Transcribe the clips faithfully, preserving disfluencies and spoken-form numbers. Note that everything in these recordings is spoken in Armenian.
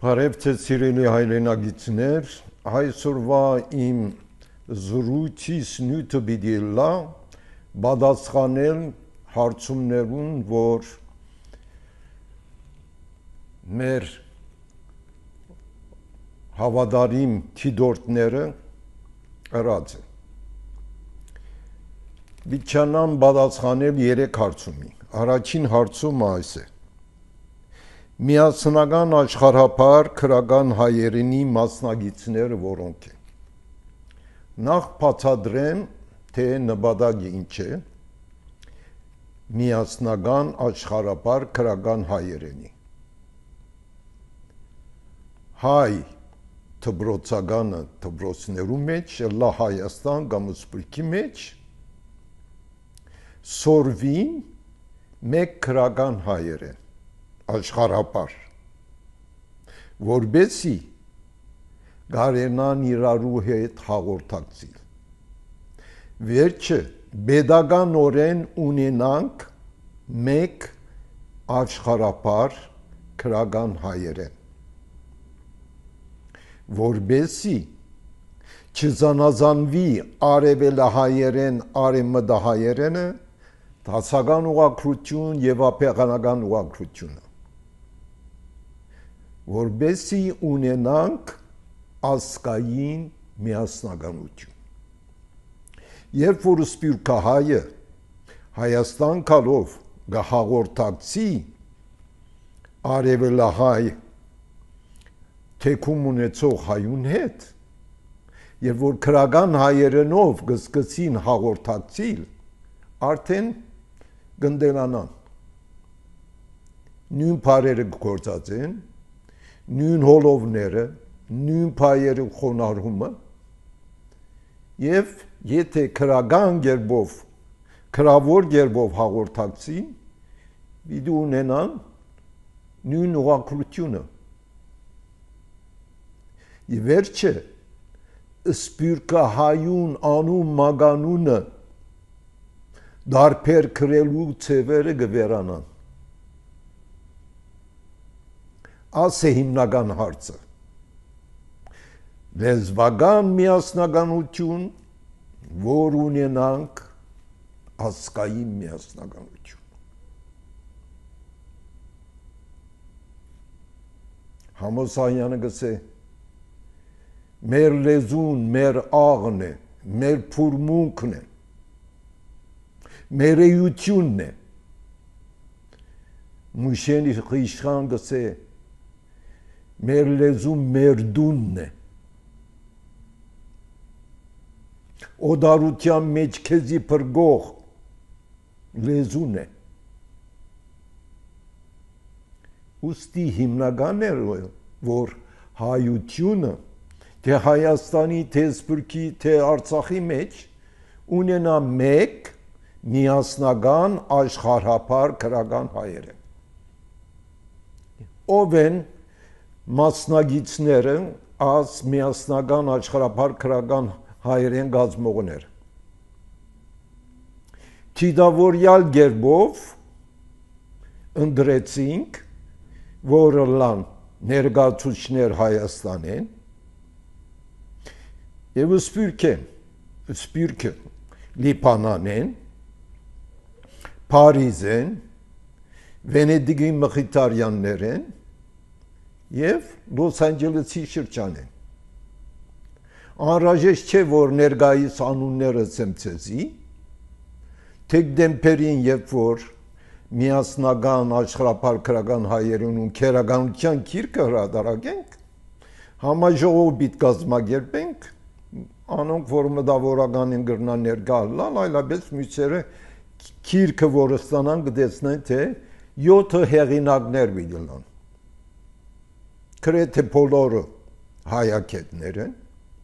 Բարև ձեզ սիրելի հայրենագիտներ, այսօրվա իմ զրույցիս նյութը պիտի լա պատասխանել հարցումներուն, որ մեր հավատարիմ թիդորտները ըրած են։ Վիճանամ պատասխանել երեք հարցումի։ Առաջին հարցումը այս է. Միասնական աշխարհապար քրական հայերենի մասնագետները որոնք են։ Նախ բացատրեմ, թե նպատակը ինչ է միասնական աշխարհապար քրական հայերենի։ Հայ դպրոցականը դպրոցներու մեջ, լա Հայաստան կամ Սփյուռքի մեջ սորվին մեկ քրական հայերեն աշխարհապար, որբեսի գարենան իրարու հետ հաղորդակցիլ։ Վերջը պետականորեն ունենանք մեկ աշխարհապար քրական հայերեն, որբեսի չզանազանվի արևելահայերեն արևմտահայերենը, դասական ուղղակրություն եւ ապեղանական ուղղակրությունը, որբեսի ունենանք ազգային միասնականություն։ Երբ որ սփյուռքահայը Հայաստան գալով գահաղորդակցի արևելահայ թեկում ունեցող հայուն հետ, եւ որ քրական հայերենով գսկսին հաղորդակցիլ, արդեն գնդելանան։ Նույն բարերը գործած են, նույն հոլովները, նույն փայերը խոնարհումը, եւ եթե քրական գերբով, քրավոր գերբով հաղորդակցին, պիտի ունենան նույն ուղղակրությունը։ Եվ վերջը սփյուռքահայուն անուն մագանունը դարբեր քրելու ցևերը գվերանան։ Աս է հիմնական հարցը։ Լեզվական միասնականություն, որ ունենանք ազգային միասնականություն։ Համոսայանը գսե մեր լեզուն, մեր աղն է, մեր փուրմունքն է, մեր էությունն է։ Մուշենի խիշխան գսե մեր լեզուն մեր դունն է։ Օդարության մեջ քեզի փրկող լեզուն է։ Ուստի հիմնական է, որ հայությունը թե Հայաստանի, թե Սփյուռքի, թե Արցախի մեջ ունենա մեկ միասնական աշխարհապար քրական հայեր են։ Ով են մասնագետները աս միասնական աշխարհապար քրական հայերեն գազմողներ։ Թիդավորյալ գերբով ընդրեցինք, որը լան ներկայացուցիչներ Հայաստանեն, եւ Սփյուռքը, Սփյուռքը Լիբանանեն, Փարիզեն, Վենեդիգի Մխիթարյաններեն եւ Լոս Անջելեսի շրջանեն։ Անհրաժեշտ չէ, որ ներկայիս անունները ցեմցեզի, դեկտեմբերին, երբ որ միասնական աշխարհապար քրական հայերեն ու քերականության գիրքը հրատարակենք, համաժողով պիտի կազմակերպենք, անոնք որ մտավորական են գրնան ներկա լալ, այլապես մյուսերը գիրքը որ ստանան կտեսնեն, թե յոթ հեղինակներ պիտի լան։ Գրեթե բոլորը հայագետներ են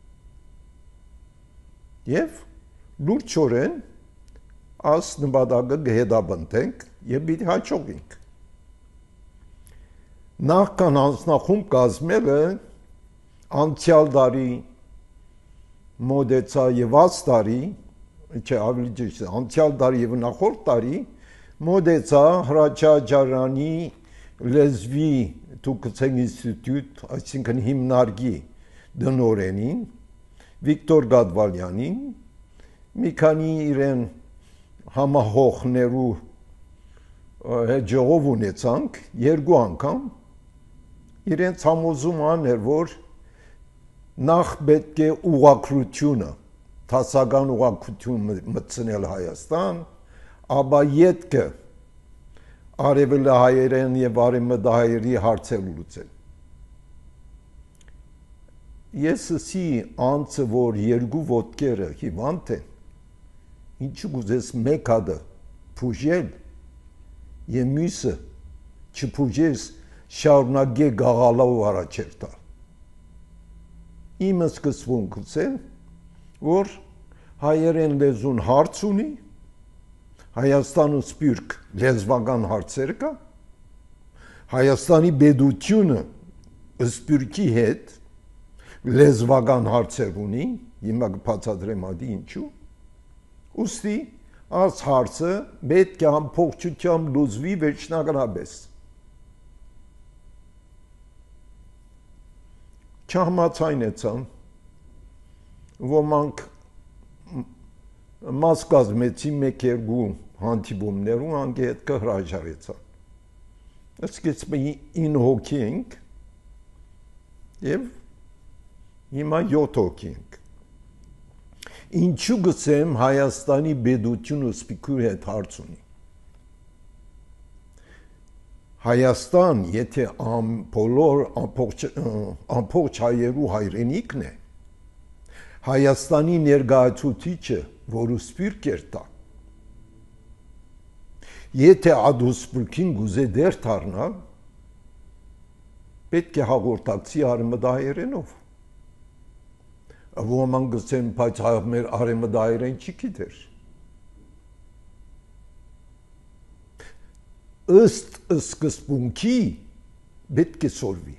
եւ լուրջորեն աս նպատակը կհետապնդենք եւ պիտի հաջողենք։ Նախքան անձնախումբ կազմելը անցյալ տարի մոդեցա եւ այս տարի, չէ, ավելի ճիշտ է, անցյալ տարի եւ նախորդ տարի մոդեցա Հրաչյա Ջարյանի լեզվի Թուկցեն ինստիտուտ, այսինքն հիմնարկի դնորենին, Վիկտոր Գադվալյանին, մի քանի իրեն համահոխներու հետ ժողով ունեցանք, երկու անգամ, իրենց համոզում աներ, որ նախ պետք է ուղղակրությունը, տասական ուղղակրություն մտցնել Հայաստան, ապա ետքը արևելահայերեն եւ արևմտահայերի հարցեր լուծել։ Ես ասի անձը, որ երկու ոտքերը հիվանդ են, ինչու գուզես մեկ հատը փուժել եւ մյուսը չփուժես շարունակե գաղալով առաջեր տալ։ Իմը սկսվունքս է, որ հայերեն լեզուն հարց ունի, Հայաստանը սպյուրք լեզվական հարցեր կա, Հայաստանի բեդությունը սպյուրքի հետ լեզվական հարցեր ունի, հիմա կբացատրեմ ադի ինչու, ուստի այս հարցը պետք է ամբողջությամբ լուծվի վերջնականապես։ Չհամաձայնեցան, ոմանք մաս կազմեցի մեկ-երկու հանդիպումներում անգե հետ կհրաժարեցան։ Սկիզբը ինը հոգի ենք և հիմա յոթ հոգի ենք։ Ինչու գսեմ Հայաստանի բեդությունը սպիկուր հետ հարց ունի։ Հայաստան, եթե բոլոր ամբողջ հայերու հայրենիքն է, Հայաստանի ներկայացուցիչը, որը սպյուրք էր տա, եթե ադուսպուրքին գուզե դեր դառնալ, պետք է հաղորդակցի արևմտահայերենով։ Ոմանք գսեն, բայց մեր արևմտահայերեն չի գիտեր։ Ըստ սկզբունքի պետք է սորվի։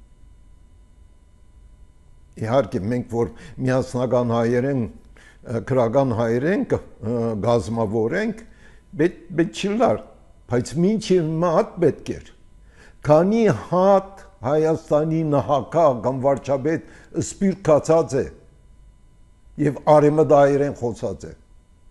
Իհարկե մենք որ միասնական հայերեն, քրական հայերեն գազմավորենք, պետք չլար, բայց մինչև մատ պետք էր։ Քանի հատ Հայաստանի նահանգապետ կամ վարչապետ սպյուրք կացած է եւ արևմտահայերեն խոսած է։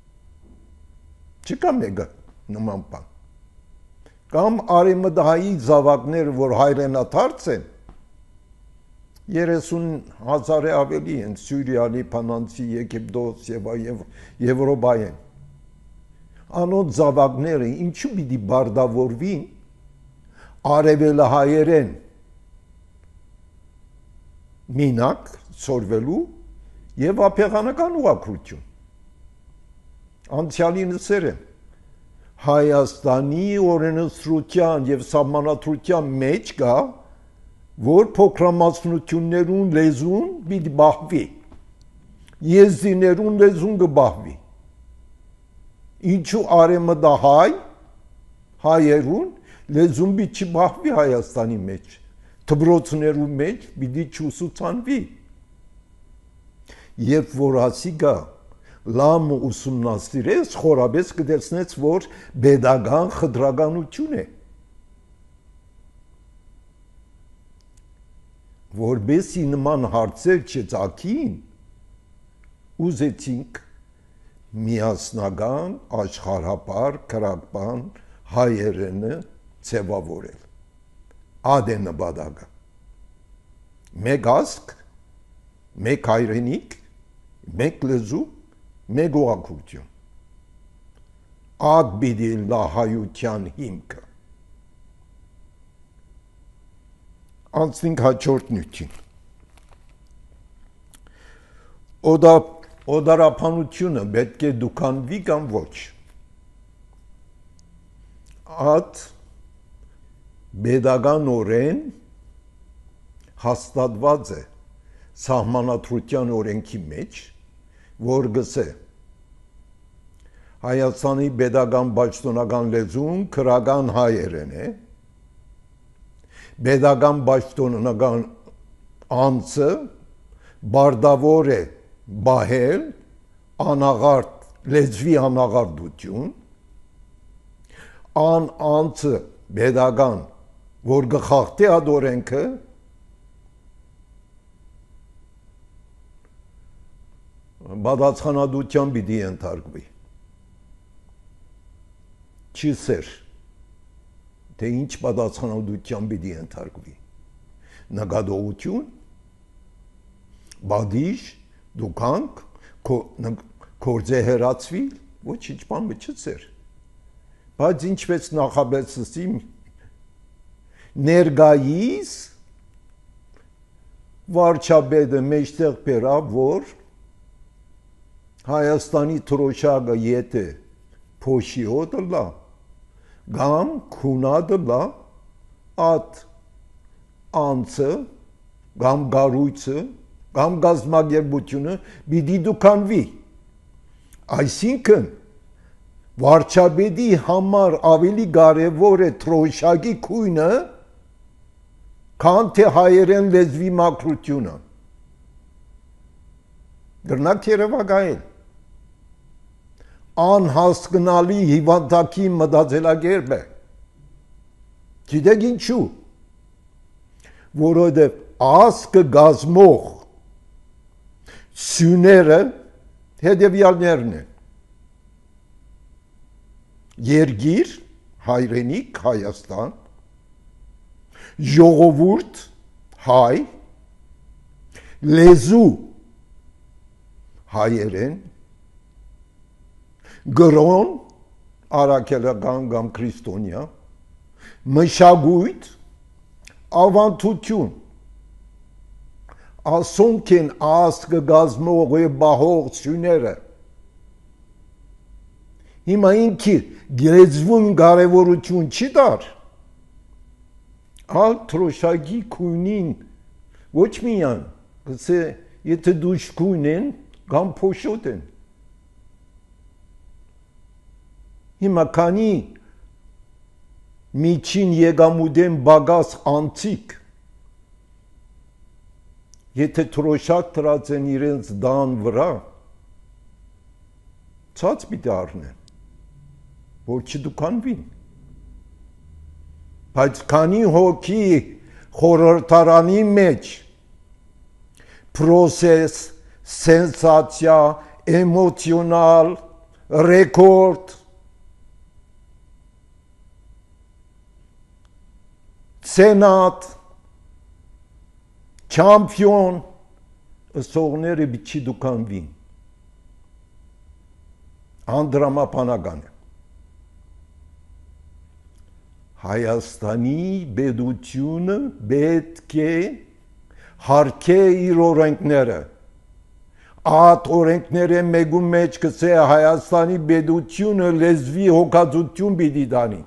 Չկա մեկը նման բան։ Կամ արևմտահայի զավակները, որ հայրենադարձ են, երեսուն հազարը ավելի են, Սյուրիա, Լիբանանցի, Եգիպտոս եւ Եվրոպայեն։ Անոնց զավակները ինչու պիտի բարդավորվին արևելահայերեն մինակ սորվելու եւ ափեղանական ուղղակրություն։ Անցյալի նսեր եմ Հայաստանի օրենսդրության եւ սահմանադրության մեջ կա, որ փոքրամասնություններուն լեզուն պիտի բախվի, եզդիներուն լեզուն կբախվի։ Ինչու արևմտահայ հայերուն լեզուն պիտի չբախվի Հայաստանի մեջ, դպրոցներու մեջ պիտի չուսուցանվի։ Երբ որ ասի գա լամ ուսումնասիրես, խորաբես կտեսնես, որ պետական խտրականություն է։ Որբեսի նման հարցեր չծագին, ուզեցինք միասնական, աշխարհապար, քրակպան հայերենը ձևավորել։ Ադե նպատակը։ Մեկ ազգ, մեկ հայրենիք, մեկ լեզու, մեկ ուղղակրություն։ Ад պիտի լա հայության հիմքը։ Անցնենք հաջորդ նյութին։ Օդարապանությունը պետք է դուքանվի կամ ոչ։ Ад պետականորեն հաստատված է սահմանադրության օրենքի մեջ, որ գսե Հայաստանի պետական պաշտոնական լեզուն քրական հայերեն է, պետական պաշտոնական անձը բարդավոր է բահել անաղարտ լեզվի անաղարտություն, ան անձը պետական որ գխախտի այդ օրենքը բադացխանադության պիտի ենթարկվի։ Չի սեր, թե ինչ բադացխանադության պիտի ենթարկվի։ Նկատողություն, բադիժ, դուքանք, կորձե հերացվի, ոչինչ բան չի սեր։ Բայց ինչպես նախաբեցի ներգայիս վարչապետը մեջտեղ բերավ, որ Հայաստանի թրոշակը եթե փոշիոտը լա, կամ քունադը լա, at անձը, կամ գարույցը, կամ գազագերբությունը պիտի դուքանվի։ Այսինքն վարչապետի համար ավելի կարևոր է թրոշակի քույնը, քան թե հայերեն լեզվի մաքրությունը։ Գրնակ երևակայել։ Անհասկանալի հիվանդակի մտածելակերպ է։ Գիտեք ինչու։ Որովհետև ազգը գազմող սյուները հետևյալներն են։ Երգիր, հայրենիք, Հայաստան, ժողովուրդ, հայ, լեզու, հայերեն, գրոն, արաքելական կամ քրիստոնյա, մշակույթ, ավանդություն, ասոնք են ազգը գազմող ու բահող սյուները։ Հիմա ինքի լեզվուն կարևորություն չի դար, ալ թրոշակի քույնին ոչ միայն, գցե եթե դուշ քույն են, կամ փոշոտ են։ Հիմա քանի միջին եկամուտեն բագաս անցիկ, եթե թրոշակ դրած են իրենց դան վրա, ցած պիտի առնեն, որ չդուքանվին։ Բայց քանի հոգի խորհրդարանի մեջ պրոսես, սենսացիա, էմոցիոնալ, ռեկորդ, սենատ, չամպիոն, ըսողները բիչի դուքանվին։ Անդրամապանական է։ Հայաստանի պետությունը պետք է հարկե իր օրենքները։ Այդ օրենքները մեկու մեջ կսե Հայաստանի պետությունը լեզվի հոգացություն պիտի դանի։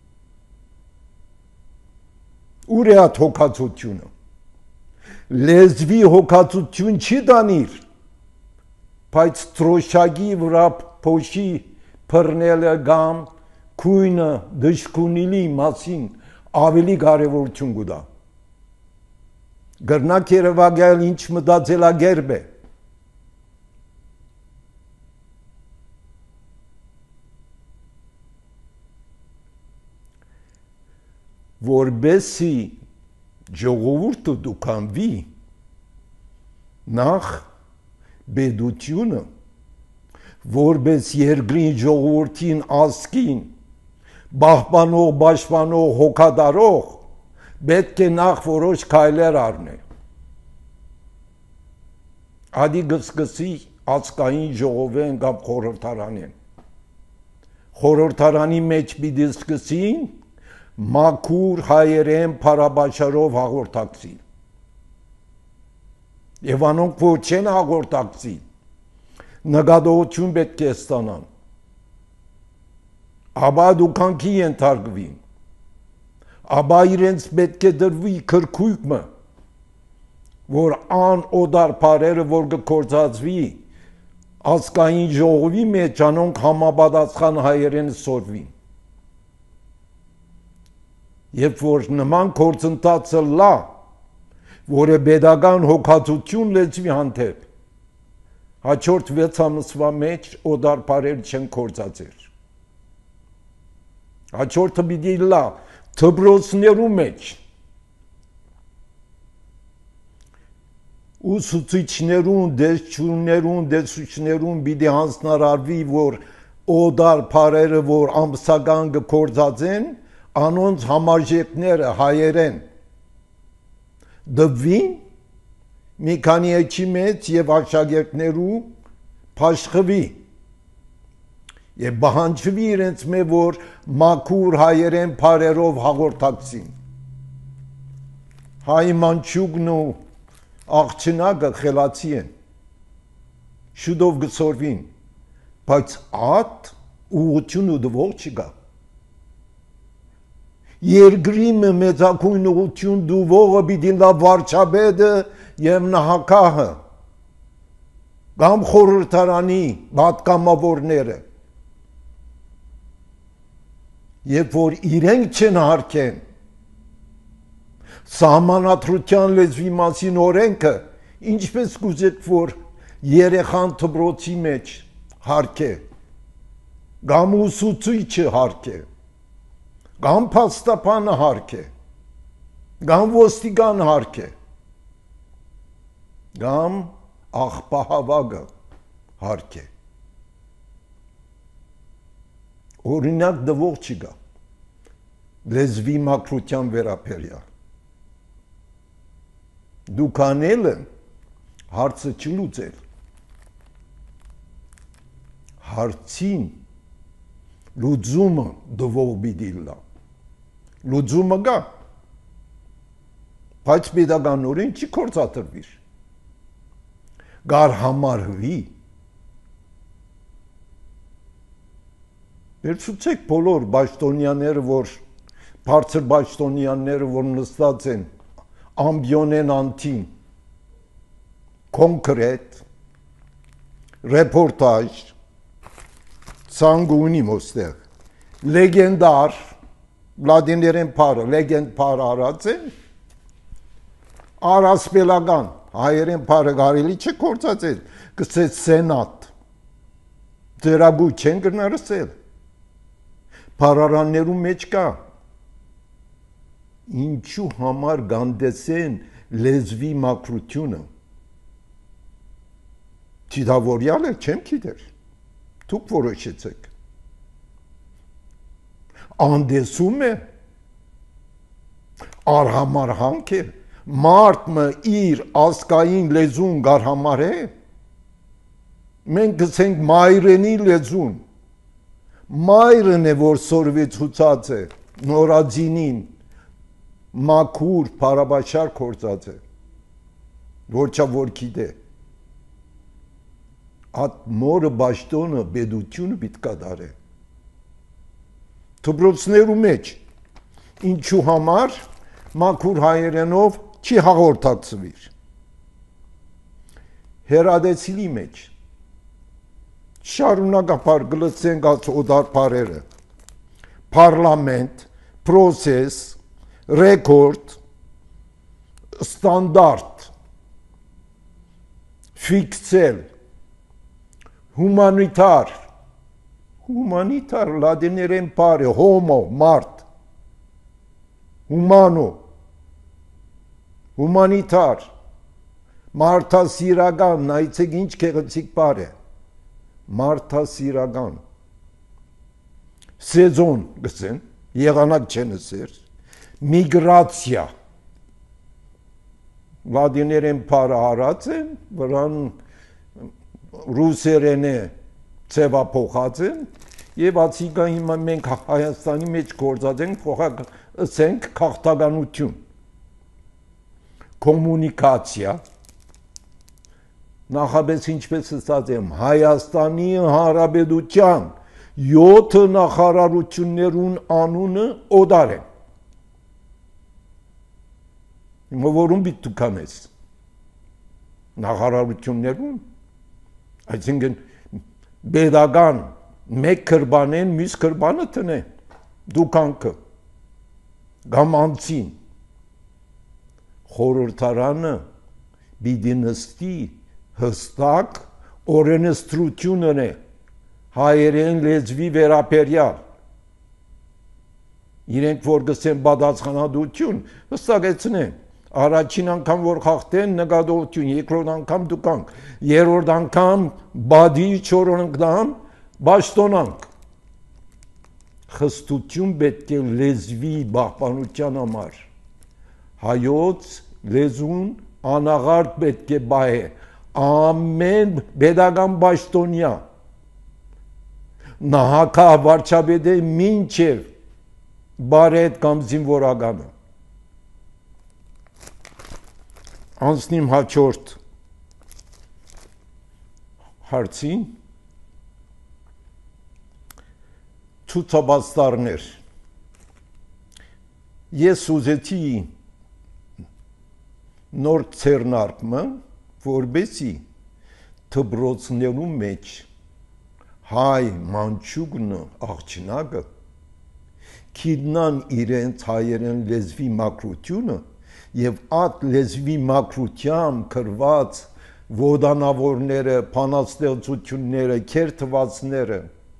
Ուր է այդ հոգացությունը։ Լեզվի հոգացություն չի դանիր, բայց թրոշակի վրա փոշի բռնելը կամ քույնը դժքունիլի մասին ավելի կարևորություն կուտա։ Գրնակ երևակայել ինչ մտածելակերպ է։ Որբեսի ժողովուրդը դուքանվի, նախ պետությունը, որպես երկրին ժողովրդին ազգին, բահբանող, պաշտպանող, հոգադարող, պետք է նախ որոշ քայլեր առնի։ Ադի գսկսի ազգային ժողովեն կամ խորհրդարանեն։ Խորհրդարանի մեջ պիտի սկսին մաքուր հայերեն փարաբաշխարով հաղորդակցին։ Եվ անոնք որ չեն հաղորդակցին, նկատողություն պետք է ստանան։ Աբա դուքանքի ենթարկվին, աբա իրենց պետք է դրվի քրքույկը, որ ան օդար պարերը, որ կկործածվի ազգային ժողովի մեջ, անոնք համապատասխան հայերեն սորվին։ Երբ որ նման գործընթացը լա, որ է պետական հոգացություն լեզվի հանդեպ, հաջորդ վեց ամսվա մեջ օդար պարեր չեն գործածեր։ Հաջորդը պիտի լա, դպրոցներու մեջ ուսուցիչներուն, դեսչություններուն, դեսուչներուն պիտի հանձնարարվի, որ օդար բարերը, որ ամսական գործածեն, անոնց համարժեքները հայերեն դվին, մի քանի էջի մեջ եւ աշակերտներու փաշխվի եւ բանջվի իրենց մե որ մաքուր հայերեն բարերով հաղորդակցին հայ մանչուկն ու աղջնակը խելացի են շուտով գծորվին բայց ատ ուղղություն ու դվող չկա երկրի մեծակույն ուղղություն դուվողը պիտի լա վարչապետը եւ նահանգահը կամ խորհրդարանի պատգամավորները երբ որ իրենք չեն հարկեն սահմանադրության լեզվի մասին օրենքը ինչպես կուզեք որ երեխան դպրոցի մեջ հարկե կամ ուսուցիչը հարկե կամ փաստաբանը հարկե կամ ոստիկան հարկե կամ աղբահավագը հարկե օրինակ դվող չկա լեզվի մաքրության վերաբերյալ դուք անելը հարցը չլուծել հարցին լուծումը դվող պիտի լա լուծումը կա բայց պետականորեն չի կործատրվիր գար համարվի Վերցուցեք բոլոր բաշտոնյաները, որ բարձր բաշտոնյաները, որ նստած են ամբիոնեն անտին, կոնկրետ, ռեպորտաժ, ծանգունի մոստեղ, լեգենդար, լադիներեն պարը, լեգենդ պարը արած են, արասպելական, հայերեն պարը գարելի չէ կործած էր, կսեց սենատ, ձերագույ չեն գրնարսել, Պարարաններու մեջ կա ինչու համար գանդեսեն լեզվի մաքրությունը Չիդավորյալ է չեմ գիտեր դուք որոշեցեք անդեսում է արհամարհանք է մարդը իր ասկային լեզուն գարհամար է մենք գցենք մայրենի լեզուն Մայրն է, որ սորվեցուցած է, նորածինին, մաքուր, պարաբաշար կործած է, որ չա որ գիտե։ At մորը բաշտոնը բեդությունը պիտկա դար է։ Դպրոցներու մեջ, ինչու համար, մաքուր հայերենով չի հաղորդակցվիր։ Հերադեցիլի մեջ, շարունակապար գլծենք ած օդար պարերը, պարլամենտ, պրոսես, ռեկորդ, ստանդարտ, ֆիքսել, հումանիտար, հումանիտար, լադիներեն պարը, հոմո, մարդ, հումանո, հումանիտար, մարդասիրական, նայցեք ինչ կեղեցիկ պար է, մարդասիրական սեզոն գսեն եղանակ չեն ասեր միգրացիա լադիներեն պարը հարած են վրան ռուսերեն է ծևափոխած են և ացիկա հիմա մենք Հայաստանի մեջ գործած ենք փոխակ ասենք քաղաքականություն կոմունիկացիա Նախապես ինչպես ասած եմ, Հայաստանի Հանրապետության յոթ նախարարություններուն անունը օդար են։ Հիմա որում պիտի դու կանես։ Նախարարություններուն, այսինքն պետական մեկ կրբանեն, մյուս կրբանը տնեն, դու կանքը, կամ անցին։ Խորհրդարանը պիտի նստի հստակ օրենսդրությունն է հայերեն լեզվի վերաբերյալ իրենք որ գսեն պատասխանատվություն, հստակեցնեն։ Առաջին անգամ որ խախտեն նկատողություն, երկրորդ անգամ դուկանք, երրորդ անգամ բադի, չորրորդ անգամ բաշտոնանք։ Խստություն պետք է լեզվի պահպանության համար։ Հայոց լեզուն անաղարտ պետք է բայե ամեն pedagogan բաշտոնյա նահակա վարչապետը մինչև բարետ կամ զինվորականը։ Անցնիմ հաջորդ հարցին, ցուցաբաստարներ։ Ես ուզեցի նոր ցերնարկումը, որբեսի դպրոցներու մեջ հայ մանչուկն աղջնակը քիդնան իրենց հայերեն լեզվի մակրությունը եւ այդ լեզվի մակրությամբ կրված ոդանավորները, փանաստեղծությունները, քերթվածները,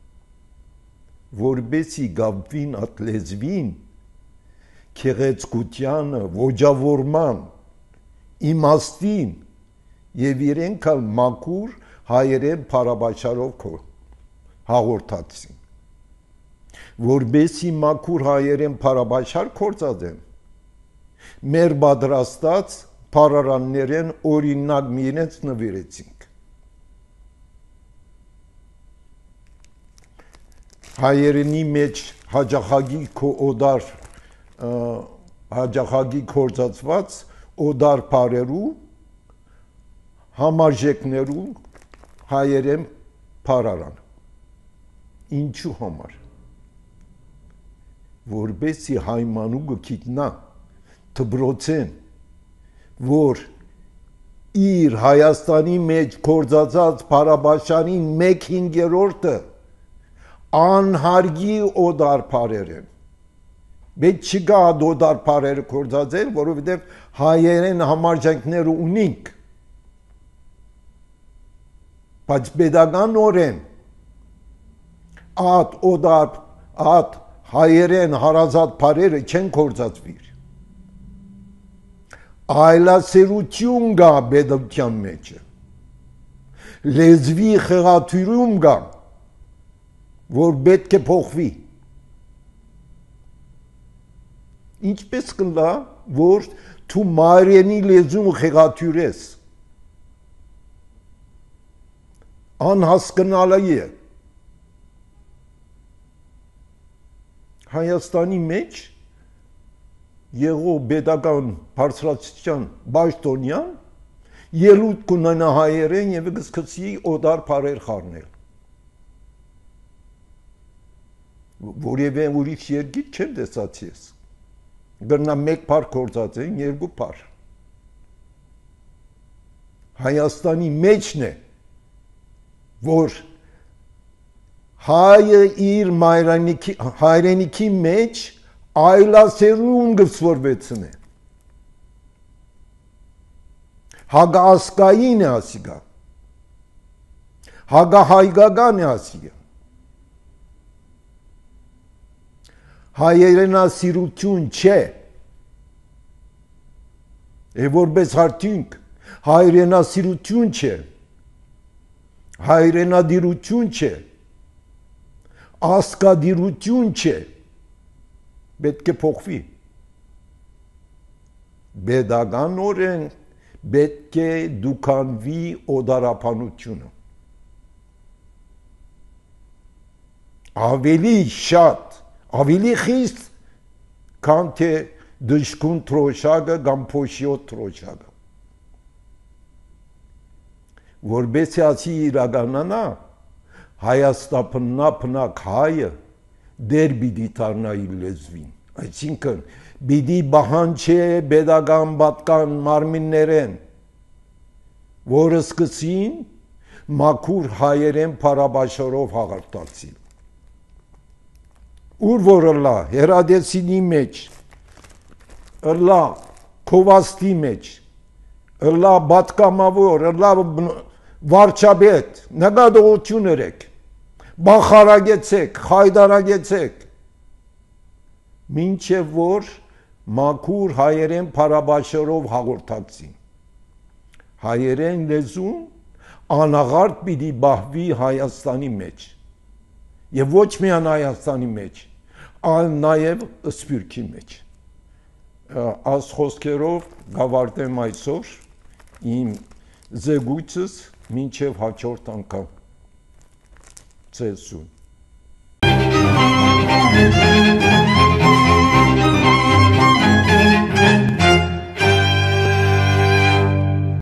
որբեսի գաբվին այդ լեզվին, քեղեցկությանը, ոճավորման, իմաստին եւ իրենք ալ մակուր հայերեն փարաբաչարով հաղորդացին, որբեսի մակուր հայերեն փարաբաչար կործածեն, մեր պատրաստած փարարաններեն օրինակ միրենց նվիրեցինք։ Հայերենի մեջ հաջախագի օդար հաջախագի կործածված օդար փարերու համարժեքներու հայերեն փարարան։ Ինչու համար։ Որբեսի հայմանուկը գիտնա դպրոցեն, որ իր Հայաստանի մեջ կործածած փարաբաշարին մեկ հինգերորդը անհարգի օդար փարեր են։ Պետք չկա օդար փարերը կործածել, որովհետև հայերեն համարժեքները ունենք։ Բայց pedagogan at օդար at հայերեն հարազատ փարերը չեն կործածվիր։ Այլասերություն գա պետության մեջ, լեզվի խեղաթյուրում գա, որ պետք է փոխվի։ Ինչպես կլա, որ դու մայրենի լեզուն խեղաթյուրես, անհասկանալի է։ Հայաստանի մեջ եղող pedagogan բարձրացիան բաշտոնյան ելույթ կունենա հայերեն եւ կսկսի օդար փարեր խառնել։ Որևէ ուրիշ երկիր չեմ տեսած ես։ Գրնա մեկ փար կործած են, երկու փար։ Հայաստանի մեջն է, որ հայը իր մայրենիքի հայրենիքի մեջ այլասերուն գծվորվեցն է։ Հագա ասկային է ասիգա։ Հագա հայգական է ասիգա։ Հայերենասիրություն չէ։ Է որպես արդյունք հայերենասիրություն չէ։ Հայրենադիրություն չէ։ Ասկադիրություն չէ։ Պետք է փոխվի։ Pedagogan պետք է դուքանվի օդարապանությունը։ Ավելի շատ, ավելի խիստ, քան թե դժկուն թրոշակը կամ փոշիոտ թրոշակը։ Որբեսի ասի իրականանա, Հայաստանա փնակ հայը դեր բիդի տառնայի լեզվին, այսինքն բիդի բահանչե pedagogan պատկան մարմիններեն, որը սկսին մաքուր հայերեն փարաբաշարով հաղորդացին։ Ուր որ լա հերադեսինի մեջ, լա քովաստի մեջ, լա բատկամավոր, լա վարչապետ, նկատողություն եք, բախարագեցեք, խայդարագեցեք, մինչև որ մաքուր հայերեն փարաբաշերով հաղորդակցին։ Հայերեն լեզուն անաղարտ պիտի բահվի Հայաստանի մեջ։ Եվ ոչ միայն Հայաստանի մեջ, այլ նաև Սփյուռքի մեջ։ Այս խոսքերով գավարտեմ այսօր իմ զեկույցս մինչև հաջորդ անգամ։ Ցեսուն։